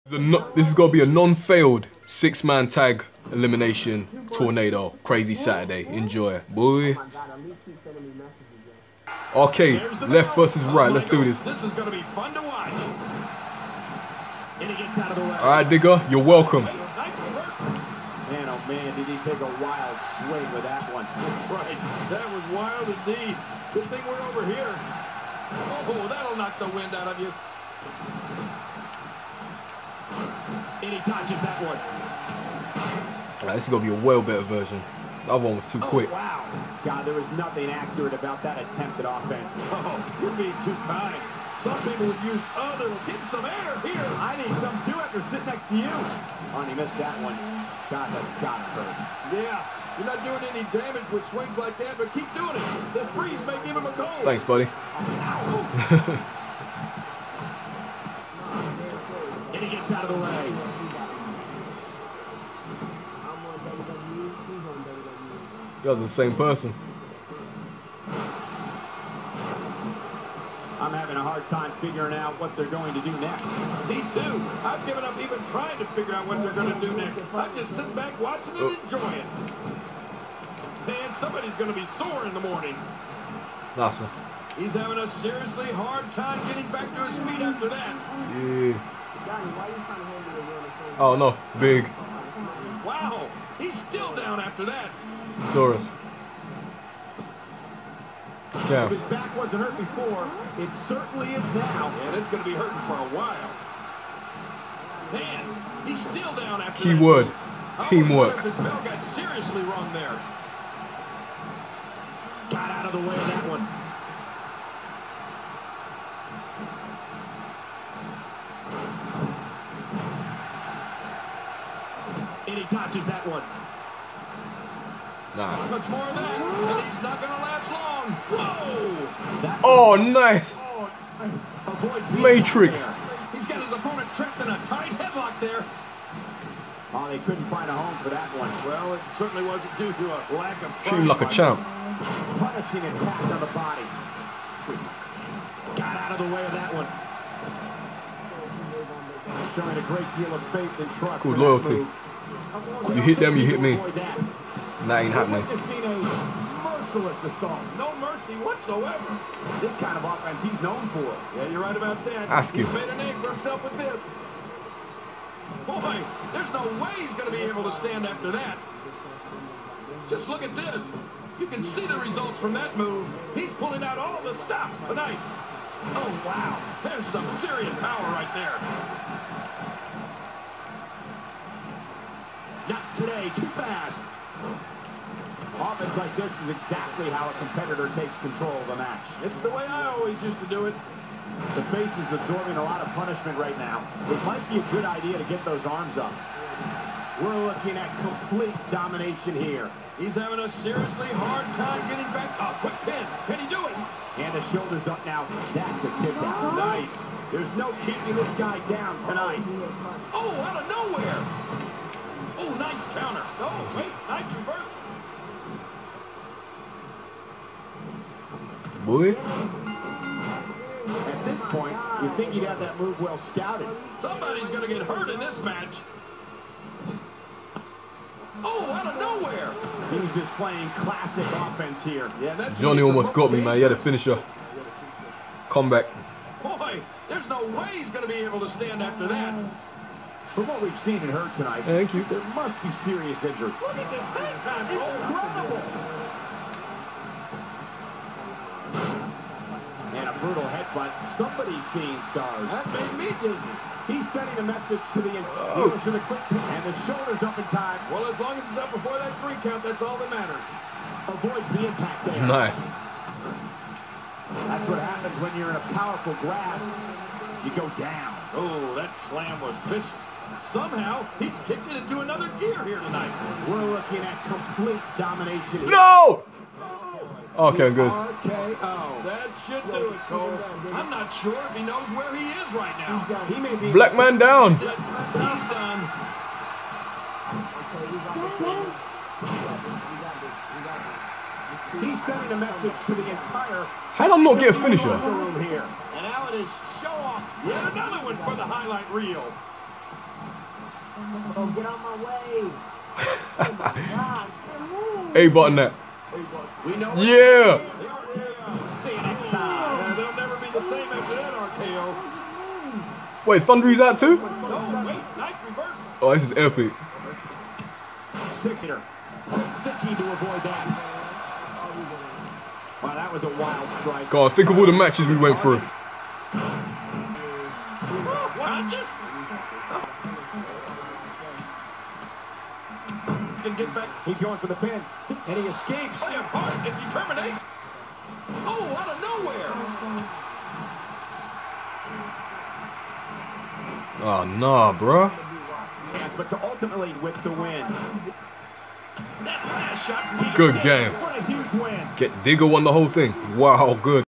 This is going to be a non-failed 6-man tag elimination tornado. Crazy Saturday. Enjoy, boy. Okay, left versus right. Let's do this. This is going to be fun to watch. And he gets out of the way. All right, Digger, you're welcome. Man, oh man, did he take a wild swing with that one. Right, that was wild indeed. Good thing we're over here. Oh, that'll knock the wind out of you. And he dodges that one. All right, this is going to be a well better version. The other one was too quick. Wow. God, there was nothing accurate about that attempted offense. Oh, you're being too kind. Some people would use other. Get some air here. I need some too after sitting next to you. Oh, and he missed that one. God, that's got to hurt. Yeah, you're not doing any damage with swings like that, but keep doing it. The freeze may give him a goal. Thanks, buddy. And he gets out of the way. You guys are the same person. I'm having a hard time figuring out what they're going to do next. Me too. I've given up even trying to figure out what they're going to do next. I'm just sitting back watching and enjoying. Man, somebody's going to be sore in the morning. Nice one. He's having a seriously hard time getting back to his feet after that. Yeah. Oh no, big. Wow, he's still down after that. Taurus. If his back wasn't hurt before, it certainly is now. And it's going to be hurting for a while. Man, he's still down after that. Keyword, teamwork. His bell got seriously wrong there. Got out of the way of that one. And he dodges that one. Nice. Much more of that, and he's not going to last long. Whoa! Oh, nice. Matrix. He's got his opponent trapped in a tight headlock there. Oh, they couldn't find a home for that one. Well, it certainly wasn't due to a lack of treating like a champ. Punishing attack on the body. Got out of the way of that one. Showing a great deal of faith and trust. Called loyalty. You hit them, you hit me. That ain't happening. Merciless assault. No mercy whatsoever. This kind of offense he's known for. Yeah, you're right about that. Ask him. He's made a name for himself with this. Boy, there's no way he's going to be able to stand after that. Just look at this. You can see the results from that move. He's pulling out all the stops tonight. Oh, wow. There's some serious power right there. Not today. Too fast. Offense like this is exactly how a competitor takes control of the match. It's the way I always used to do it. The face is absorbing a lot of punishment right now. It might be a good idea to get those arms up. We're looking at complete domination here. He's having a seriously hard time getting back. Oh, quick pin. Can he do it? And the shoulders up now. That's a kick out. Nice. There's no keeping this guy down tonight. Oh, out of nowhere. Oh, nice counter. Oh, wait, nice reversal. Boy. At this point, you think he'd have that move well scouted. Somebody's going to get hurt in this match. Oh, out of nowhere. He's just playing classic offense here. Yeah, that's Johnny almost got me, man. He had a finisher. Comeback. Boy, there's no way he's going to be able to stand after that. From what we've seen and heard tonight, thank you. There must be serious injury. Look at this thing time. Incredible. And a brutal headbutt. Somebody's seeing stars. That made me dizzy. He's sending a message to the and the shoulders up in time. Well, as long as it's up before that 3 count, that's all that matters. Avoids the impact there. Nice. That's what happens when you're in a powerful grasp. You go down. Oh, that slam was vicious. Somehow, he's kicked it into another gear here tonight. We're looking at complete domination here. No! Okay, good. RKO. That should do it, Cole. I'm not sure if he knows where he is right now. He may be Black man down. He's done. He's sending a message to the entire... How did I not get a finisher? Room here. And now it is show off yet another one for the highlight reel. Oh, get out my way. Oh my God. A button that. We know Yeah. See you next time. They'll never be the same after that RKO. Wait, Thundery's out too? No, wait, nice reversal. Oh, this is epic. Six-hitter. Sitting to avoid that. Wow, that was a wild strike. God, think of all the matches we went through. Conscious? Can get back. He's going for the pin, and he escapes. Play of heart and determination. Oh, out of nowhere. Oh, nah, bruh. Yes, but to ultimately with the win. That last shot. Good game. What a huge win. Digger won the whole thing. Wow, good.